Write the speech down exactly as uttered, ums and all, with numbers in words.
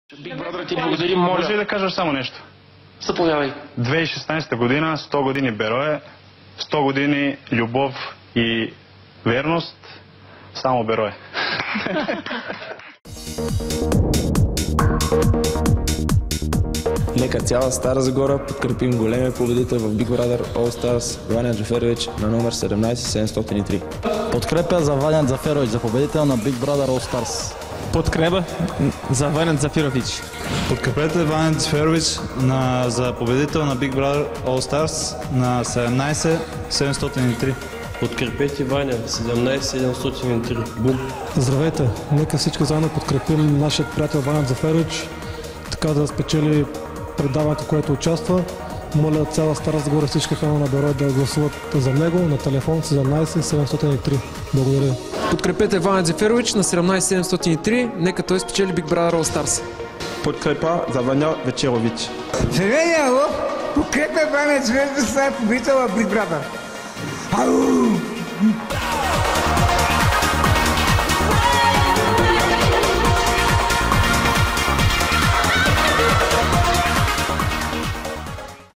Big Brother ти благодарим, моля. Може ли да кажеш само нещо? Заповядай. две хиляди и шестнадесета година, сто години Берое, сто години любов и верност, само Берое. Нека цяла Стара Загора подкрепим големия победител в Big Brother All Stars Ваня Джаферович на номер седемнадесет седемстотин и три. Подкрепя за Ваня Джаферович за победител на Big Brother All Stars. Подкрепа за Ваня Джаферович. Подкрепете Ваня Джаферович на, за победител на Big Brother All Stars на седемнадесет седемстотин и три. Подкрепете Ваня седемнадесет седемстотин и три. Бум! Здравейте! Нека всички заедно подкрепим нашия приятел Ваня Джаферович, така да спечели предаването, което участва. Моля цяла Стара Загора, всички фенове на Берое да гласуват за него на телефон седемнадесет седемстотин и три. Благодаря. Подкрепете Ваня Джаферович на седемнадесет седемстотин и три, нека той спечели Big Brother All Stars. Подкрепа за Ваня Вечерович. Здравейте, ало! Подкрепя Ваня Джаферович за победител на Big Brother. Ау!